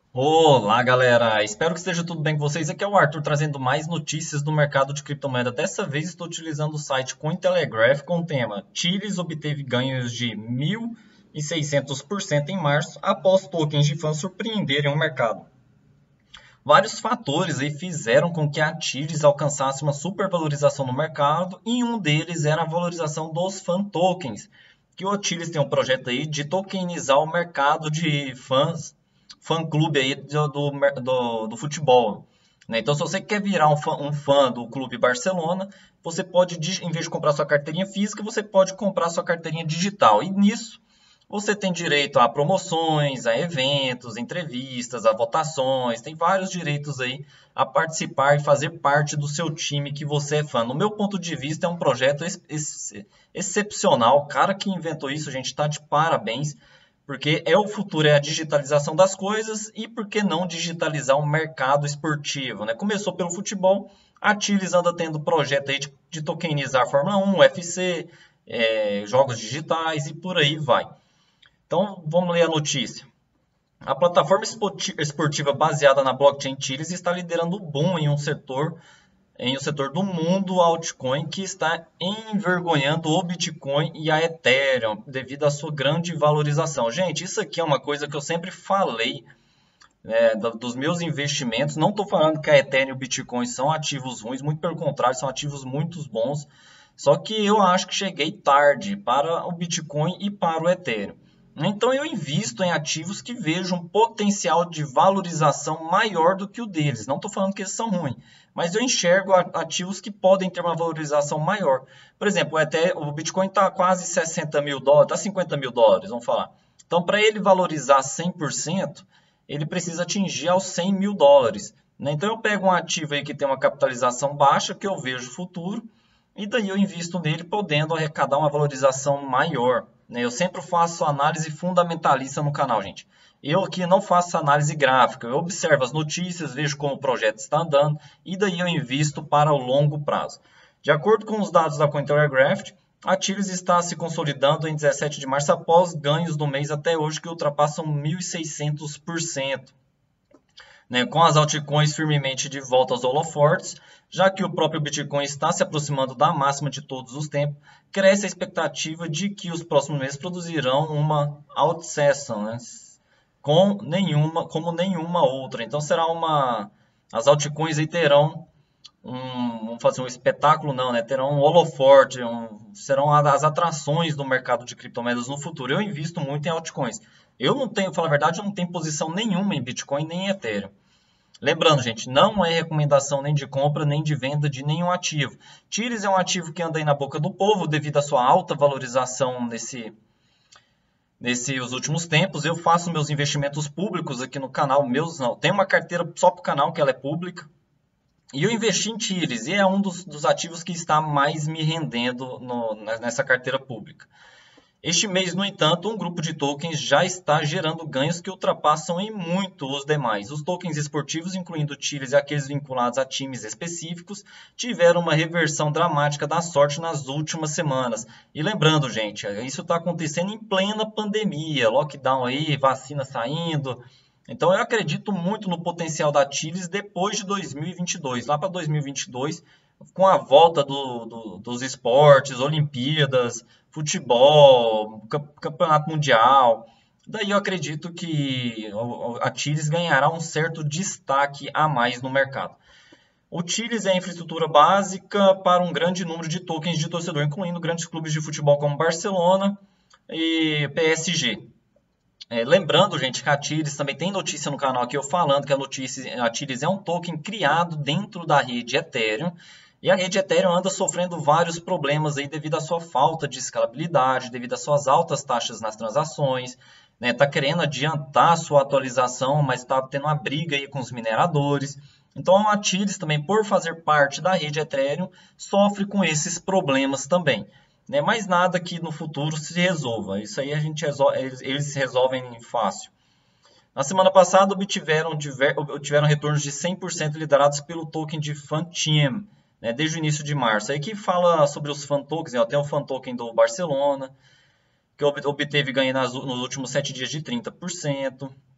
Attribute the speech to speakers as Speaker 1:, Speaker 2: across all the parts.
Speaker 1: Olá, galera! Espero que esteja tudo bem com vocês. Aqui é o Arthur trazendo mais notícias do mercado de criptomoeda. Dessa vez estou utilizando o site Cointelegraph com o tema Chiles obteve ganhos de 1.600% em março após tokens de fãs surpreenderem o mercado. Vários fatores aí fizeram com que a Chiles alcançasse uma supervalorização no mercado e um deles era a valorização dos fan tokens, que o Chiles tem um projeto aí de tokenizar o mercado de fãs, fã-clube aí do futebol. Né? Então, se você quer virar um fã do Clube Barcelona, você pode, em vez de comprar sua carteirinha física, você pode comprar sua carteirinha digital. E nisso, você tem direito a promoções, a eventos, entrevistas, a votações, tem vários direitos aí a participar e fazer parte do seu time que você é fã. No meu ponto de vista, é um projeto excepcional. O cara que inventou isso, gente, está de parabéns, porque é o futuro, é a digitalização das coisas e por que não digitalizar o mercado esportivo, né? Começou pelo futebol, a Chiles anda tendo projeto aí de tokenizar a Fórmula 1, UFC, jogos digitais e por aí vai. Então, vamos ler a notícia. A plataforma esportiva baseada na blockchain Chiles está liderando o boom em um setor do mundo altcoin que está envergonhando o Bitcoin e a Ethereum devido à sua grande valorização. Gente, isso aqui é uma coisa que eu sempre falei, dos meus investimentos. Não estou falando que a Ethereum e o Bitcoin são ativos ruins, muito pelo contrário, são ativos muito bons. Só que eu acho que cheguei tarde para o Bitcoin e para o Ethereum. Então eu invisto em ativos que vejo um potencial de valorização maior do que o deles. Não estou falando que eles são ruins, mas eu enxergo ativos que podem ter uma valorização maior. Por exemplo, o Bitcoin está quase 60 mil dólares, está 50 mil dólares, vamos falar. Então, para ele valorizar 100%, ele precisa atingir aos 100 mil dólares. Né? Então eu pego um ativo aí que tem uma capitalização baixa, que eu vejo futuro, e daí eu invisto nele, podendo arrecadar uma valorização maior. Né? Eu sempre faço análise fundamentalista no canal, gente. Eu aqui não faço análise gráfica, eu observo as notícias, vejo como o projeto está andando, e daí eu invisto para o longo prazo. De acordo com os dados da Cointelegraph, a Chiles está se consolidando em 17 de março após ganhos do mês até hoje que ultrapassam 1.600%, né, com as altcoins firmemente de volta aos holofortes, já que o próprio Bitcoin está se aproximando da máxima de todos os tempos, cresce a expectativa de que os próximos meses produzirão uma altsession, né, como nenhuma outra. Então as altcoins aí terão vamos fazer um espetáculo, não, né? Terão um holoforte, serão as atrações do mercado de criptomoedas no futuro. Eu invisto muito em altcoins. Eu não tenho, falar a verdade, eu não tenho posição nenhuma em Bitcoin nem em Ethereum. Lembrando, gente, não é recomendação nem de compra nem de venda de nenhum ativo. Tires é um ativo que anda aí na boca do povo devido à sua alta valorização nesses últimos tempos. Eu faço meus investimentos públicos aqui no canal, meus não. Tem uma carteira só para o canal que ela é pública. E eu investi em Tires e é um dos ativos que está mais me rendendo nessa carteira pública. Este mês, no entanto, um grupo de tokens já está gerando ganhos que ultrapassam em muito os demais. Os tokens esportivos, incluindo Tires e aqueles vinculados a times específicos, tiveram uma reversão dramática da sorte nas últimas semanas. E lembrando, gente, isso está acontecendo em plena pandemia, lockdown aí, vacina saindo. Então eu acredito muito no potencial da Tires depois de 2022, lá para 2022, com a volta dos esportes, Olimpíadas, futebol, campeonato mundial. Daí eu acredito que a Tires ganhará um certo destaque a mais no mercado. O Tires é a infraestrutura básica para um grande número de tokens de torcedor, incluindo grandes clubes de futebol como Barcelona e PSG. Lembrando, gente, que a Tires também tem notícia no canal aqui eu falando que a Tires é um token criado dentro da rede Ethereum. E a rede Ethereum anda sofrendo vários problemas aí devido à sua falta de escalabilidade, devido às suas altas taxas nas transações, né? Tá querendo adiantar a sua atualização, mas está tendo uma briga aí com os mineradores. Então a Tires também, por fazer parte da rede Ethereum, sofre com esses problemas também. Né? Mais nada que no futuro se resolva. Isso aí eles resolvem fácil. Na semana passada obtiveram retornos de 100% liderados pelo token de Fanteam, né, desde o início de março. Aí que fala sobre os fan tokens, né, tem o fan token do Barcelona, que obteve ganho nos últimos 7 dias de 30%.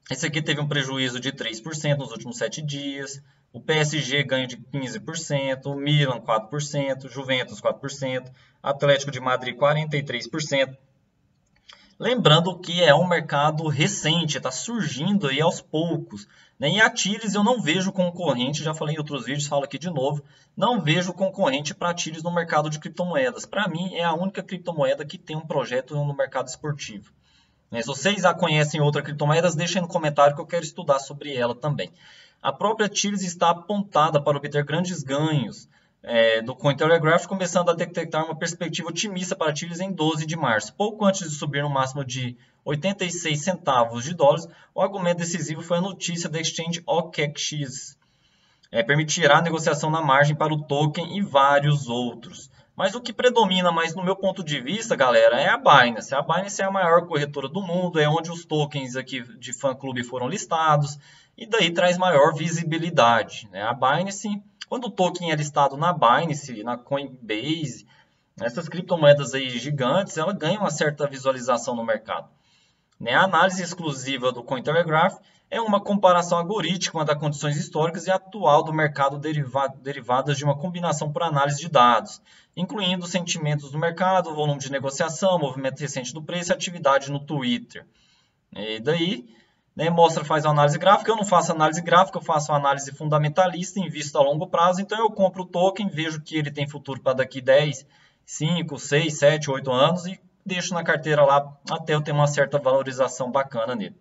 Speaker 1: Esse aqui teve um prejuízo de 3% nos últimos 7 dias. O PSG ganho de 15%, o Milan 4%, Juventus 4%, Atlético de Madrid 43%. Lembrando que é um mercado recente, está surgindo aí aos poucos. Né? E a Tiles eu não vejo concorrente, já falei em outros vídeos, falo aqui de novo, não vejo concorrente para a Tiles no mercado de criptomoedas. Para mim, é a única criptomoeda que tem um projeto no mercado esportivo. Se vocês já conhecem outras criptomoedas, deixem no comentário que eu quero estudar sobre ela também. A própria Tiles está apontada para obter grandes ganhos do Cointelegraph, começando a detectar uma perspectiva otimista para a Tiles em 12 de março. Pouco antes de subir no máximo de 86 centavos de dólares, o argumento decisivo foi a notícia da exchange OKX. Permitirá a negociação na margem para o token e vários outros. Mas o que predomina mais no meu ponto de vista, galera, é a Binance. A Binance é a maior corretora do mundo, é onde os tokens aqui de fã-clube foram listados, e daí traz maior visibilidade. A Binance, quando o token é listado na Binance, na Coinbase, essas criptomoedas aí gigantes, ela ganha uma certa visualização no mercado. A análise exclusiva do Cointelegraph é uma comparação algorítmica das condições históricas e atual do mercado derivadas de uma combinação por análise de dados, incluindo sentimentos do mercado, volume de negociação, movimento recente do preço e atividade no Twitter. E daí, faz a análise gráfica. Eu não faço análise gráfica, eu faço uma análise fundamentalista, invisto a longo prazo. Então eu compro o token, vejo que ele tem futuro para daqui 10, 5, 6, 7, 8 anos e deixo na carteira lá até eu ter uma certa valorização bacana nele.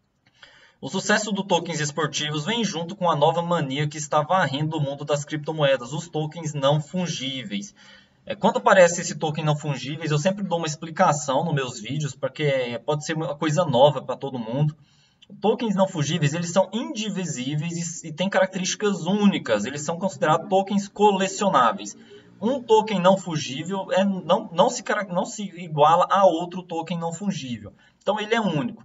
Speaker 1: O sucesso dos tokens esportivos vem junto com a nova mania que está varrendo o mundo das criptomoedas, os tokens não fungíveis. Quando aparece esse token não fungíveis, eu sempre dou uma explicação nos meus vídeos, porque pode ser uma coisa nova para todo mundo. Tokens não fungíveis, eles são indivisíveis e têm características únicas, eles são considerados tokens colecionáveis. Um token não fungível não se iguala a outro token não fungível. Então ele é único.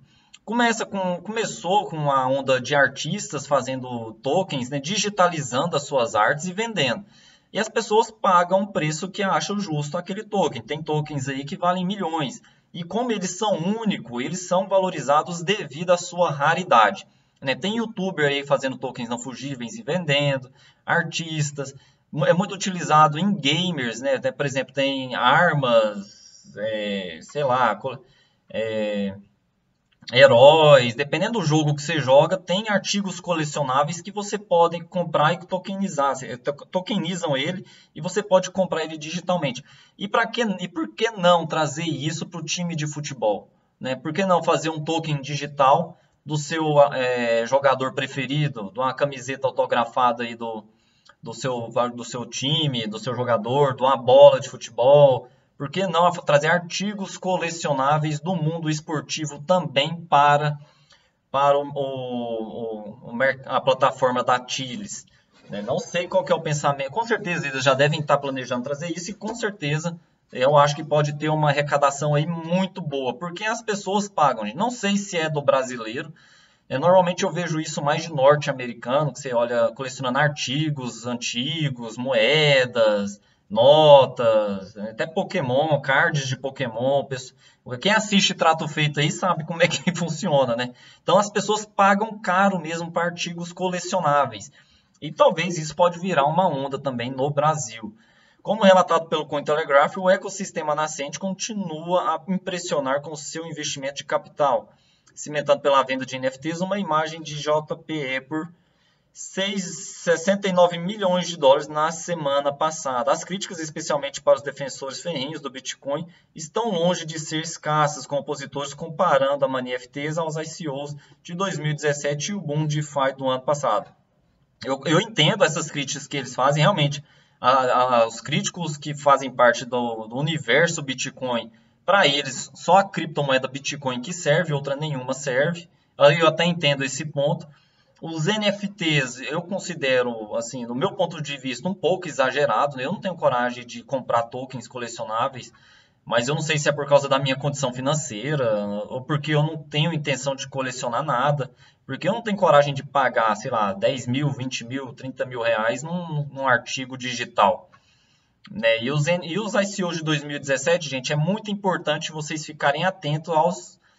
Speaker 1: Começou com a onda de artistas fazendo tokens, digitalizando as suas artes e vendendo. E as pessoas pagam o preço que acham justo aquele token. Tem tokens aí que valem milhões. E como eles são únicos, eles são valorizados devido à sua raridade. Tem youtuber aí fazendo tokens não fungíveis e vendendo, artistas. É muito utilizado em gamers, por exemplo, tem armas, sei lá, heróis, dependendo do jogo que você joga, tem artigos colecionáveis que você pode comprar e tokenizar. Tokenizam ele e você pode comprar ele digitalmente. E por que não trazer isso para o time de futebol? Por que não fazer um token digital do seu jogador preferido, de uma camiseta autografada aí do seu time, do seu jogador, de uma bola de futebol? Por que não trazer artigos colecionáveis do mundo esportivo também para a plataforma da Tiles? Não sei qual que é o pensamento. Com certeza eles já devem estar planejando trazer isso e com certeza eu acho que pode ter uma arrecadação aí muito boa, porque as pessoas pagam. Não sei se é do brasileiro. Normalmente eu vejo isso mais de norte-americano, que você olha colecionando artigos antigos, moedas, notas, até Pokémon, cards de Pokémon. Quem assiste Trato Feito aí sabe como é que funciona, Então as pessoas pagam caro mesmo para artigos colecionáveis. E talvez isso pode virar uma onda também no Brasil. Como relatado pelo Cointelegraph, o ecossistema nascente continua a impressionar com seu investimento de capital, cimentado pela venda de NFTs, uma imagem de JPE por 69 milhões de dólares na semana passada. As críticas, especialmente para os defensores ferrenhos do Bitcoin, estão longe de ser escassas, com opositores comparando a NFTs aos ICOs de 2017 e o boom de DeFi do ano passado. Eu entendo essas críticas que eles fazem, realmente. Os críticos que fazem parte do universo Bitcoin, para eles, só a criptomoeda Bitcoin que serve, outra nenhuma serve. Eu até entendo esse ponto. Os NFTs eu considero, assim, do meu ponto de vista, um pouco exagerado. Eu não tenho coragem de comprar tokens colecionáveis, mas eu não sei se é por causa da minha condição financeira ou porque eu não tenho intenção de colecionar nada. Porque eu não tenho coragem de pagar, sei lá, 10 mil, 20 mil, 30 mil reais num artigo digital. E os ICOs de 2017, gente, é muito importante vocês ficarem atentos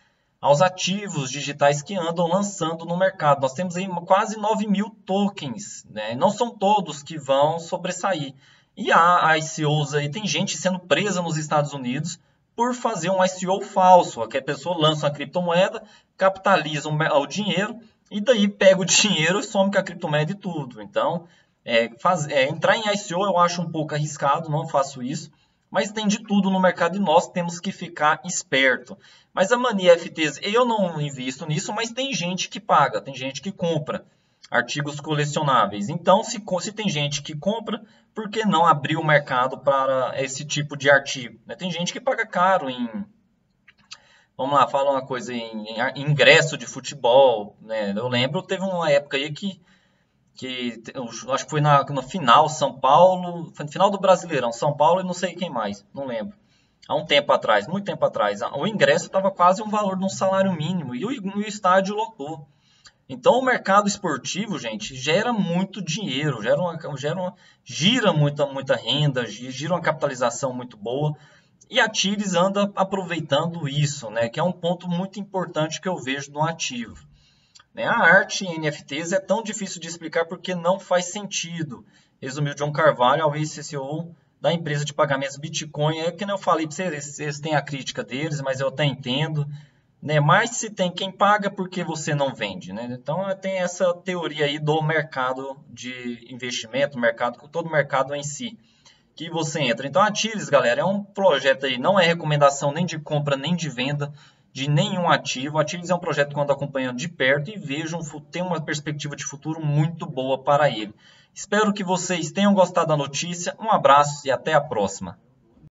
Speaker 1: aos ativos digitais que andam lançando no mercado. Nós temos aí quase 9.000 tokens, né? Não são todos que vão sobressair. E há ICOs aí, tem gente sendo presa nos Estados Unidos por fazer um ICO falso, que a pessoa lança uma criptomoeda, capitaliza o dinheiro e daí pega o dinheiro e some com a criptomoeda e tudo. Então, entrar em ICO eu acho um pouco arriscado, não faço isso. Mas tem de tudo no mercado e nós temos que ficar esperto. Mas a Mania FTs, eu não invisto nisso, mas tem gente que paga, tem gente que compra artigos colecionáveis. Então, se tem gente que compra, por que não abrir o mercado para esse tipo de artigo? Tem gente que paga caro em... Vamos lá, fala uma coisa, em ingresso de futebol, né? Eu lembro, teve uma época aí que eu acho que foi no final, São Paulo, foi no final do Brasileirão, São Paulo e não sei quem mais, não lembro. Há um tempo atrás, muito tempo atrás, o ingresso estava quase um valor de um salário mínimo e o estádio lotou. Então o mercado esportivo, gente, gera muito dinheiro, gira muita renda, gira uma capitalização muito boa. E a Tires anda aproveitando isso, né, que é um ponto muito importante que eu vejo no ativo. A arte em NFTs é tão difícil de explicar porque não faz sentido. Resumiu John Carvalho, ex-CEO da empresa de pagamentos Bitcoin. É que eu falei para vocês, eles têm a crítica deles, mas eu até entendo. Mas se tem quem paga, por que você não vende? Então tem essa teoria aí do mercado de investimento, todo o mercado em si, que você entra. Então a Tires, galera, é um projeto aí, não é recomendação nem de compra nem de venda de nenhum ativo. A Tires é um projeto que eu ando acompanhando de perto e tem uma perspectiva de futuro muito boa para ele. Espero que vocês tenham gostado da notícia. Um abraço e até a próxima.